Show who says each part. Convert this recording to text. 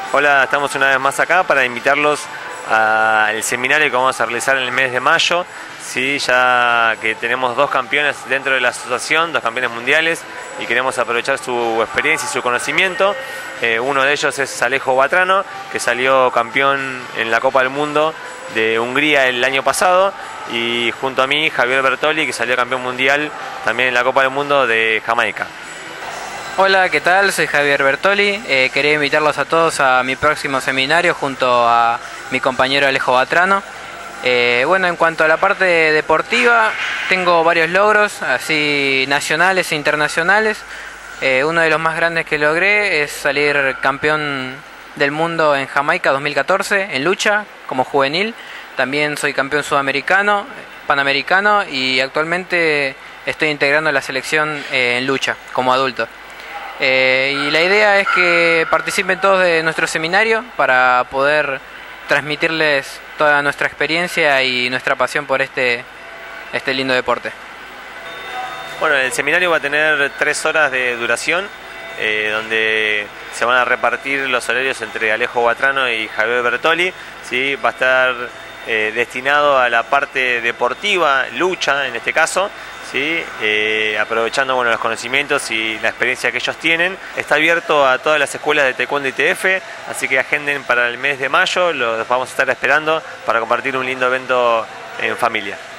Speaker 1: Hola, estamos una vez más acá para invitarlos al seminario que vamos a realizar en el mes de mayo. Sí, ya que tenemos dos campeones dentro de la asociación, dos campeones mundiales, y queremos aprovechar su experiencia y su conocimiento. Uno de ellos es Alejo Batrano, que salió campeón en la Copa del Mundo de Hungría el año pasado, y junto a mí Javier Bertoli, que salió campeón mundial también en la Copa del Mundo de Jamaica.
Speaker 2: Hola, ¿qué tal? Soy Javier Bertoli. Quería invitarlos a todos a mi próximo seminario junto a mi compañero Alejo Batrano. Bueno, en cuanto a la parte deportiva, tengo varios logros, así nacionales e internacionales. Uno de los más grandes que logré es salir campeón del mundo en Jamaica 2014 en lucha como juvenil. También soy campeón sudamericano, panamericano, y actualmente estoy integrando la selección en lucha como adulto. Y la idea es que participen todos de nuestro seminario para poder transmitirles toda nuestra experiencia y nuestra pasión por este lindo deporte.
Speaker 1: Bueno, el seminario va a tener 3 horas de duración, donde se van a repartir los horarios entre Alejo Batrano y Javier Bertoli. ¿Sí? Va a estar destinado a la parte deportiva, lucha en este caso. ¿Sí? Aprovechando los conocimientos y la experiencia que ellos tienen. Está abierto a todas las escuelas de Taekwondo ITF, así que agenden para el mes de mayo, los vamos a estar esperando para compartir un lindo evento en familia.